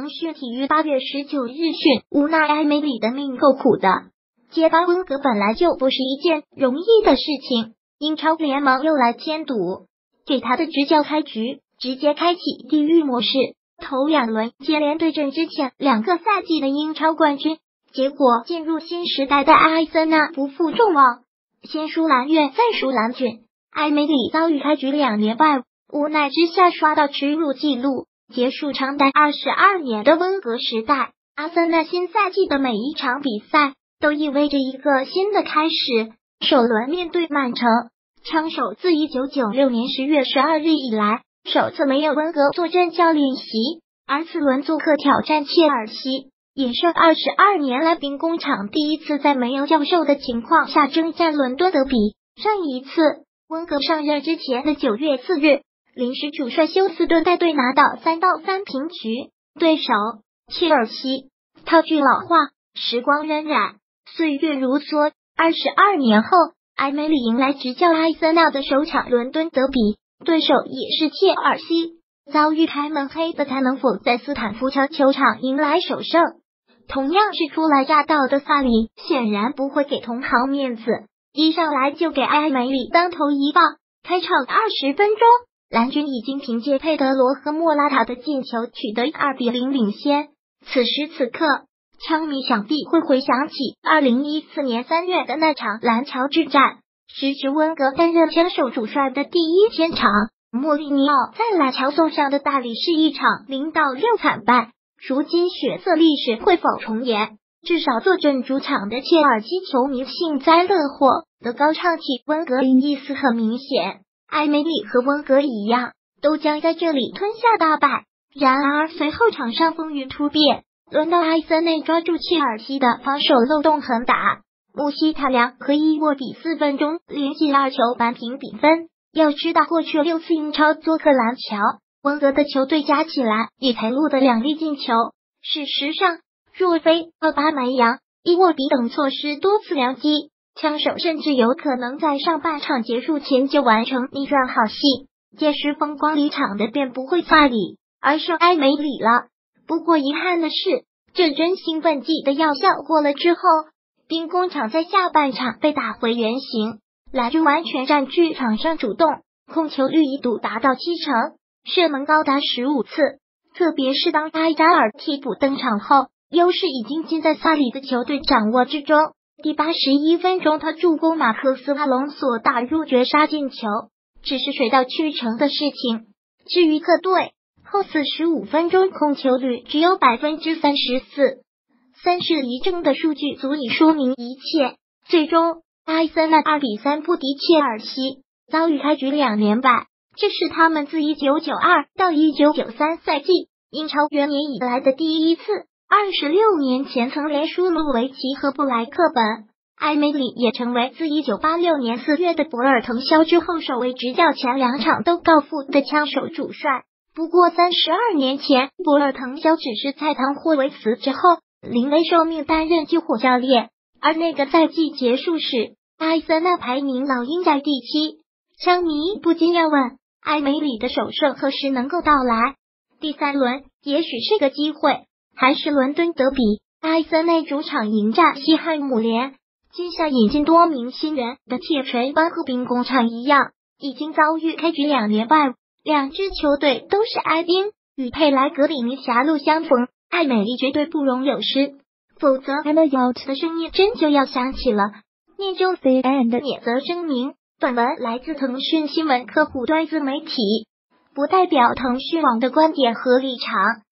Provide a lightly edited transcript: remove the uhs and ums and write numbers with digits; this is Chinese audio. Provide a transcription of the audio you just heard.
腾讯体育8月19日讯，无奈艾梅里的命够苦的，接班温格本来就不是一件容易的事情，英超联盟又来添堵，给他的执教开局直接开启地狱模式，头2轮接连对阵之前2个赛季的英超冠军，结果进入新时代的阿森纳不负众望，先输蓝月再输蓝军，艾梅里遭遇开局2连败，无奈之下刷到耻辱纪录，结束长达22年的温格时代。阿森纳新赛季的每一场比赛都意味着一个新的开始。首轮面对曼城，枪手自1996年10月12日以来首次没有温格坐镇教练席，而次轮做客挑战切尔西，也是22年来兵工厂第一次在没有教授的情况下征战伦敦德比。上一次温格上任之前的9月4日，临时主帅休斯顿带队拿到3-3平局，对手切尔西。套句老话，时光荏苒，岁月如梭，22年后，艾梅里迎来执教阿森纳的首场伦敦德比，对手也是切尔西。遭遇开门黑的他能否在斯坦福桥球场迎来首胜？同样是初来乍到的萨里，显然不会给同行面子，一上来就给艾梅里当头一棒。开场20分钟，蓝军已经凭借佩德罗和莫拉塔的进球取得2-0领先。此时此刻，枪迷想必会回想起2014年3月的那场蓝桥之战，时值温格担任枪手主帅的第一天场，莫利尼奥在蓝桥送上的大礼是一场0-6惨败。如今血色历史会否重演？至少坐镇主场的切尔西球迷幸灾乐祸的高唱起温格意思很明显，艾梅里和温格一样，都将在这里吞下大败。然而随后场上风云突变，轮到阿森纳抓住切尔西的防守漏洞横打，穆希塔良和伊沃比4分钟连续2球扳平比分。要知道过去6次英超做客蓝桥，温格的球队加起来也才录得2粒进球。事实上，若非奥巴梅扬、伊沃比等错失多次良机，枪手甚至有可能在上半场结束前就完成逆转好戏，届时风光离场的便不会萨里，而是艾梅里了。不过遗憾的是，这针兴奋剂的药效过了之后，兵工厂在下半场被打回原形，蓝军完全占据场上主动，控球率一度达到70%，射门高达15次。特别是当埃扎尔替补登场后，优势已经尽在萨里的球队掌握之中。第81分钟，他助攻马克斯·阿隆索打入绝杀进球，只是水到渠成的事情。至于客队，后45分钟控球率只有 34%， 3是1正的数据足以说明一切。最终，阿森纳2-3不敌切尔西，遭遇开局2连败，这是他们自1992到1993赛季英超元年以来的第一次。26年前曾连输卢维奇和布莱克本，艾梅里也成为自1986年4月的博尔滕肖之后首位执教前2场都告负的枪手主帅。不过32年前，博尔滕肖只是在唐霍维茨之后临危受命担任救火教练，而那个赛季结束时，阿森纳排名老鹰在第7。枪迷不禁要问，艾梅里的首胜何时能够到来？第3轮也许是个机会，还是伦敦德比，阿森纳主场迎战西汉姆联。今夏引进多名新人的铁锤湾和兵工厂一样，已经遭遇开局2连败。2支球队都是哀兵，与佩莱格里尼狭路相逢，艾梅里绝对不容有失，否则 I'm out 的声音真就要响起了。念就 CN 免责声明，本文来自腾讯新闻客户端自媒体，不代表腾讯网的观点和立场。